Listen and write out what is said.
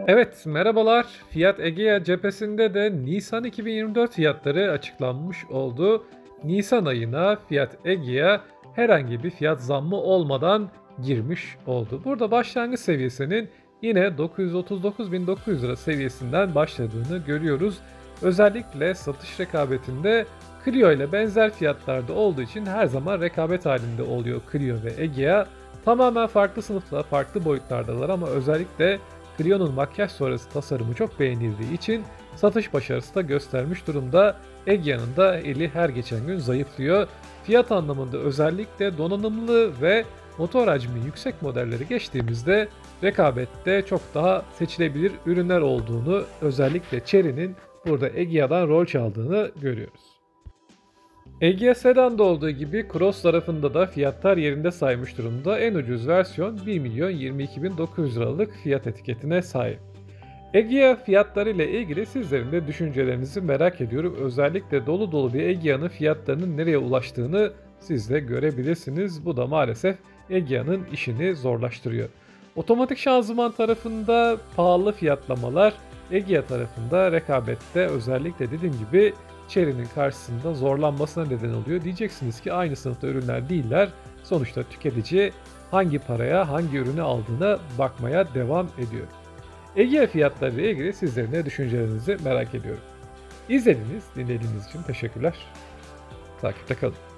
Evet, merhabalar. Fiat Egea cephesinde de Nisan 2024 fiyatları açıklanmış oldu. Nisan ayına Fiat Egea herhangi bir fiyat zammı olmadan girmiş oldu. Burada başlangıç seviyesinin yine 939.900 lira seviyesinden başladığını görüyoruz. Özellikle satış rekabetinde Clio ile benzer fiyatlarda olduğu için her zaman rekabet halinde oluyor Clio ve Egea. Tamamen farklı sınıfta, farklı boyutlardalar ama özellikle Clio'nun makyaj sonrası tasarımı çok beğenildiği için satış başarısı da göstermiş durumda. Egea'nın da eli her geçen gün zayıflıyor. Fiyat anlamında özellikle donanımlı ve motor hacmi yüksek modelleri geçtiğimizde rekabette çok daha seçilebilir ürünler olduğunu, özellikle Chery'nin burada Egea'dan rol çaldığını görüyoruz. Egea Sedan'da olduğu gibi Cross tarafında da fiyatlar yerinde saymış durumda. En ucuz versiyon 1.022.900 liralık fiyat etiketine sahip. Egea fiyatları ile ilgili sizlerin de düşüncelerinizi merak ediyorum. Özellikle dolu dolu bir Egea'nın fiyatlarının nereye ulaştığını siz de görebilirsiniz. Bu da maalesef Egea'nın işini zorlaştırıyor. Otomatik şanzıman tarafında pahalı fiyatlamalar, Egea tarafında rekabette özellikle dediğim gibi Chery'nin karşısında zorlanmasına neden oluyor. Diyeceksiniz ki aynı sınıfta ürünler değiller. Sonuçta tüketici hangi paraya hangi ürünü aldığına bakmaya devam ediyor. Egea fiyatları ile ilgili sizlerin de düşüncelerinizi merak ediyorum. İzlediğiniz, dinlediğiniz için teşekkürler. Takipte kalın.